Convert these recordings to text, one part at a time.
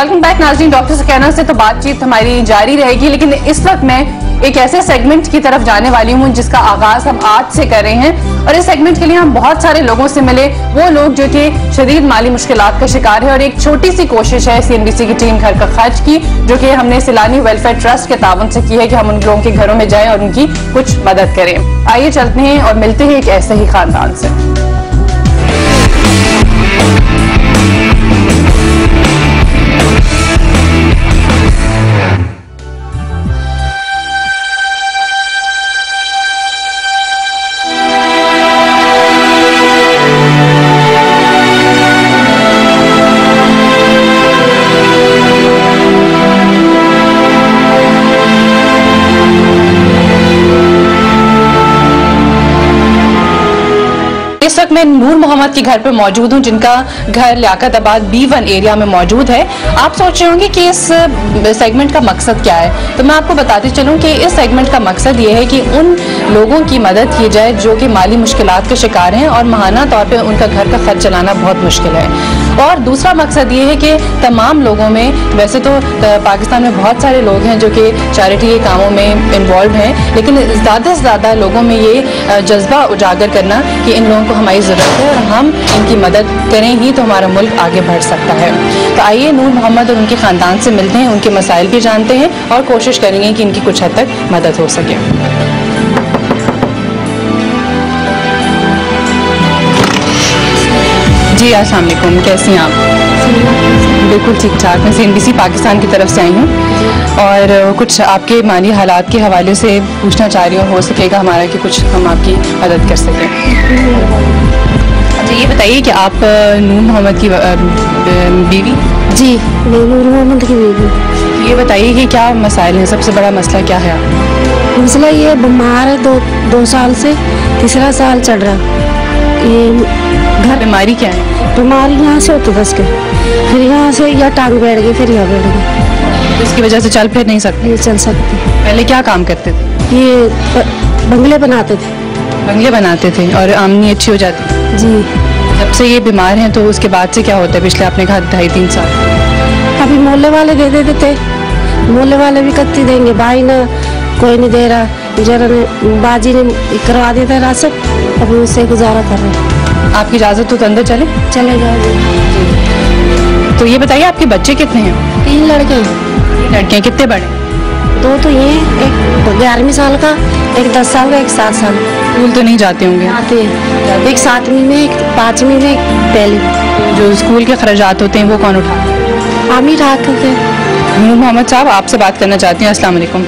Welcome back नाज़रीन। Doctor Sakina से तो बातचीत हमारी जारी रहेगी, लेकिन इस वक्त मैं एक ऐसे सेगमेंट की तरफ जाने वाली हूं जिसका आगाज हम आज से कर रहे हैं। और इस सेगमेंट के लिए हम बहुत सारे लोगों से मिले, वो लोग जो कि शदीद माली मुश्किलात का शिकार है। और एक छोटी सी कोशिश है CNBC की टीम घर का खर्च की, जो कि हमने सिलानी वेलफेयर ट्रस्ट के ताउन से की है कि हम उन लोगों के घरों में जाएं और उनकी कुछ मदद करें। आइए चलते हैं और मिलते हैं एक ऐसे ही खानदान से। इस वक्त मैं नूर मोहम्मद के घर पे मौजूद हूँ, जिनका घर लियाकताबाद B1 एरिया में मौजूद है। आप सोच रहे होंगे कि इस सेगमेंट का मकसद क्या है, तो मैं आपको बताती चलूँ कि इस सेगमेंट का मकसद ये है कि उन लोगों की मदद की जाए जो कि माली मुश्किलात के शिकार हैं और माहाना तौर पे उनका घर का खर्च चलाना बहुत मुश्किल है। और दूसरा मकसद ये है कि तमाम लोगों में, वैसे तो पाकिस्तान में बहुत सारे लोग हैं जो कि चैरिटी के कामों में इन्वॉल्व हैं, लेकिन ज़्यादा से ज़्यादा लोगों में ये जज्बा उजागर करना कि इन लोगों को हमारी ज़रूरत है और हम इनकी मदद करें ही तो हमारा मुल्क आगे बढ़ सकता है। तो आइए नूर मोहम्मद और उनके ख़ानदान से मिलते हैं, उनके मसाइल भी जानते हैं और कोशिश करेंगे कि इनकी कुछ हद तक मदद हो सके। जी अस्सलाम वालेकुम, कैसी हैं आप? बिल्कुल ठीक ठाक। मैं CNBC पाकिस्तान की तरफ से आई हूँ और कुछ आपके माली हालात के हवाले से पूछना चाह रही हूँ, हो सकेगा हमारा कि कुछ हम आपकी मदद कर सकें। अच्छा ये बताइए कि आप नूर मोहम्मद की बीवी? जी मैं नूर मोहम्मद की बीवी। ये बताइए कि क्या मसाइल हैं, सबसे बड़ा मसला क्या है? मसला ये बीमार है दो साल से, तीसरा साल चढ़ रहा। ये घर बीमारी क्या है? बीमारी यहाँ से होती बस के, फिर यहाँ से या टांग बैठ गई, फिर यहाँ बैठ गई, इसकी वजह से चल फिर नहीं सकते? ये चल सकती। पहले क्या काम करते थे? ये बंगले बनाते थे। बंगले बनाते थे और आमदनी अच्छी हो जाती थी? जी। जब से ये बीमार हैं तो उसके बाद से क्या होता है? पिछले आपने कहा 2.5-3 साल अभी मोहल्ले वाले दे देते थे, मोहल्ले वाले भी कत्ती देंगे, भाई ना कोई नहीं दे रहा, जरा ने बाजी ने करवा देता राशन, अभी उससे गुजारा कर रहे हैं। आपकी इजाज़त हो तो अंदर चले जाओ। तो ये बताइए आपके बच्चे कितने हैं? 3 लड़के हैं। 3 लड़कियाँ, कितने बड़े? 2 तो ये, एक 11वीं साल का, एक 10 साल का, एक 7 साल। स्कूल तो नहीं जाते होंगे? आते हैं, एक 7वीं में, एक 5वीं में, एक 1ली। जो स्कूल के खर्चात होते हैं वो कौन उठाते हैं? हम ही उठाते थे। नूर मोहम्मद साहब आपसे बात करना चाहती हूँ। अस्सलाम वालेकुम।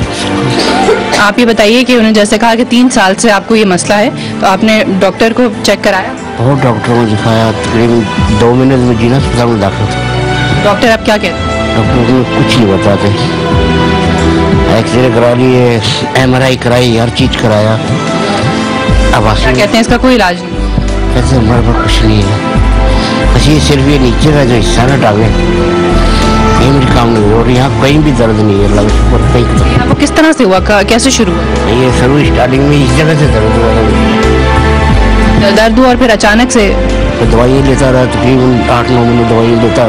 आप ये बताइए कि उन्होंने जैसे कहा कि 3 साल से आपको ये मसला है, तो आपने डॉक्टर को चेक कराया? बहुत डॉक्टर को दिखाया, तकरीबन 2 महीने में जीना अस्पताल में दाखिल था। डॉक्टर अब क्या कहते हैं? डॉक्टर ने कुछ नहीं बताते, एक्सरे करा लिए, MRI कराई, हर चीज कराया। अब क्या कहते हैं इसका कोई इलाज नहीं? कहते हमारे पास कुछ नहीं है, बस ये सिर्फ ये नीचे का जो हिस्सा ना टांगे, ये मेरे काम नहीं, और यहाँ कहीं भी दर्द नहीं है, लगभग कहीं। आपको किस तरह से हुआ, कैसे शुरू हुआ? ये शुरू स्टार्टिंग में इस जगह से दर्द हुआ, दर्द हुआ और फिर अचानक से तो दवाई लेता रहा, तकरीबन 8-9 महीने दवाई लेता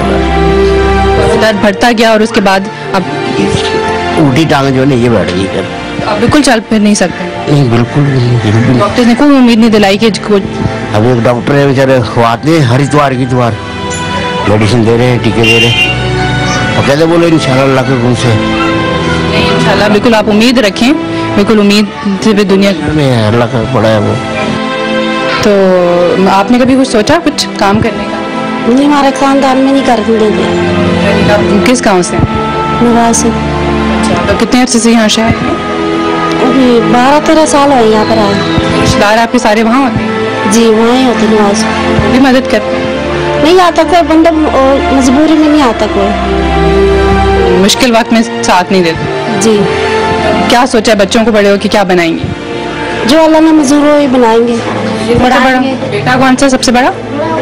रहा। दर्द बढ़ता गया और उसके बाद अब उल्टी टांग जो है ये बैठ गई। अब बिल्कुल चल फिर नहीं सकते? नहीं, बिल्कुल नहीं। डॉक्टर ने कोई उम्मीद नहीं दिलाई कि अब एक डॉक्टर है बेचारे, खुआते हैं हर इतवार की इतवार, मेडिसिन दे रहे हैं, टीके दे रहे हैं, और कहते बोले इंशाल्लाह अल्लाह के हुक्म से। इंशाल्लाह बिल्कुल आप उम्मीद रखें, बिल्कुल उम्मीद से भी दुनिया में अल्लाह का बड़ा है वो। तो आपने कभी कुछ सोचा कुछ काम करने का? नहीं, हमारे खानदान में नहीं कर देंगे। किस गाँव से? नवाज से। तो कितने अर्से से यहाँ शहर? अभी 12-13 साल हुए यहाँ पर आए। रिश्तेदार आपके सारे वहाँ होते हैं? जी वहाँ ही होते नवाज। भी मदद करते हैं? नहीं आता कोई बंदा, मजबूरी में नहीं आता कोई, मुश्किल वक्त में साथ नहीं देते। जी। क्या सोचा बच्चों को बड़े हो कि क्या बनाएंगे? जो अल्लाह ने मंजूर हो ही बनाएंगे। बड़ा बेटा कौन सा सबसे बड़ा?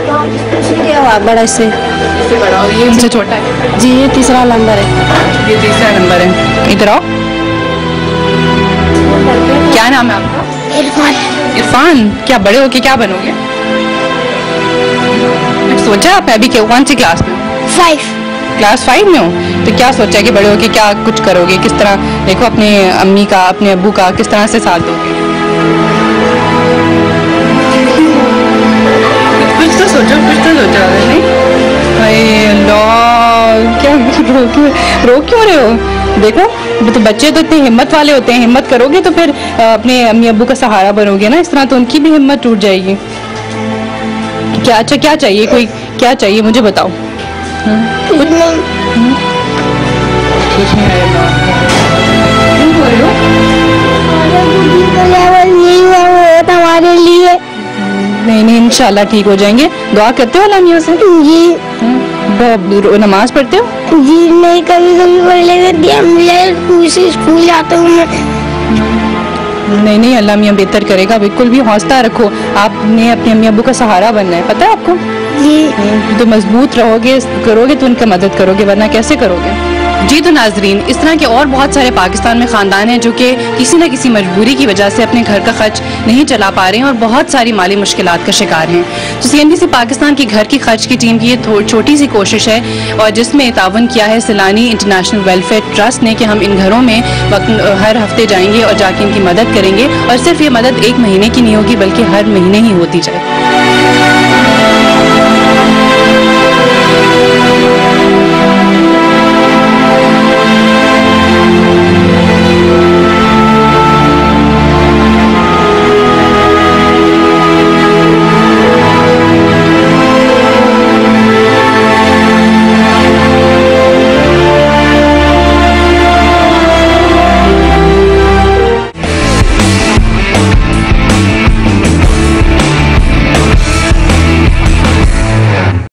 बड़ा इससे बड़ा, और ये उनसे छोटा है? जी ये 3रा नंबर है। ये 3रा नंबर है। इधर आओ, क्या नाम है आपका? इरफान। इरफान, क्या बड़े होके क्या बनोगे? सोचा आप अभी कौन सी क्लास में? क्लास 5 में हो, तो क्या सोचा है कि बड़े होके क्या कुछ करोगे, किस तरह देखो अपने अम्मी का अपने अब्बू का किस तरह से साथ दोगे? कुछ तो सोचो नहीं? अरे अल्लाह, क्या रो क्यों रहे हो? देखो तो बच्चे तो इतने हिम्मत वाले होते हैं, हिम्मत करोगे तो फिर अपने अम्मी अब्बू का सहारा बनोगे ना, इस तरह तो उनकी भी हिम्मत टूट जाएगी। क्या अच्छा क्या चाहिए, कोई क्या चाहिए मुझे बताओ। कुछ नहीं हमारे लिए नहीं इंशाल्लाह ठीक हो जाएंगे। दुआ करते हो अल्लाह मियां से? जी नमाज पढ़ते हो? जी नहीं, कभी कभी पढ़ लेते, स्कूल जाता हूँ मैं। नहीं अल्लाह मियां बेहतर करेगा, बिल्कुल भी हौसला रखो। आपने अपने अम्मी अब्बू का सहारा बनना है, पता है आपको? जी तो मजबूत रहोगे, करोगे तो उनकी मदद करोगे, वरना कैसे करोगे? जी तो नाजरीन, इस तरह के और बहुत सारे पाकिस्तान में ख़ानदान हैं जो कि किसी न किसी मजबूरी की वजह से अपने घर का खर्च नहीं चला पा रहे हैं और बहुत सारी माली मुश्किलात का शिकार हैं। तो CNBC पाकिस्तान की घर की खर्च की टीम की ये छोटी सी कोशिश है और जिसमें तावन किया है सिलानी इंटरनेशनल वेलफेयर ट्रस्ट ने कि हम इन घरों में हर हफ्ते जाएंगे और जाके इनकी मदद करेंगे और सिर्फ ये मदद 1 महीने की नहीं होगी बल्कि हर महीने ही होती जाए।